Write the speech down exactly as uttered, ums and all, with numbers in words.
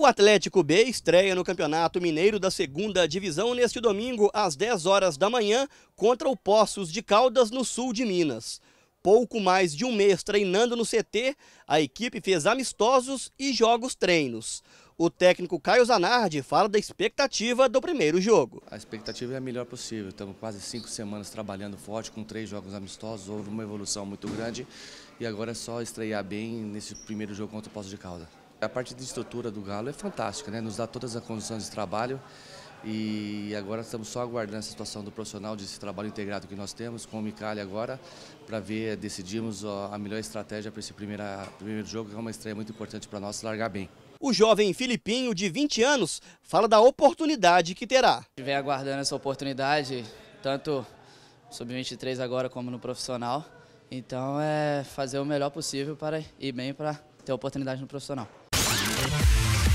O Atlético B estreia no Campeonato Mineiro da Segunda Divisão neste domingo às dez horas da manhã contra o Poços de Caldas, no sul de Minas. Pouco mais de um mês treinando no C T, a equipe fez amistosos e jogos treinos. O técnico Caio Zanardi fala da expectativa do primeiro jogo. A expectativa é a melhor possível. Estamos quase cinco semanas trabalhando forte com três jogos amistosos. Houve uma evolução muito grande e agora é só estrear bem nesse primeiro jogo contra o Poços de Caldas. A parte de estrutura do Galo é fantástica, né? Nos dá todas as condições de trabalho e agora estamos só aguardando a situação do profissional, desse trabalho integrado que nós temos com o Micali agora, para ver, decidimos a melhor estratégia para esse primeiro, primeiro jogo, que é uma estreia muito importante para nós largar bem. O jovem Filipinho, de vinte anos, fala da oportunidade que terá. Vem aguardando essa oportunidade, tanto no sub vinte e três agora como no profissional. Então é fazer o melhor possível para ir bem para ter oportunidade no profissional.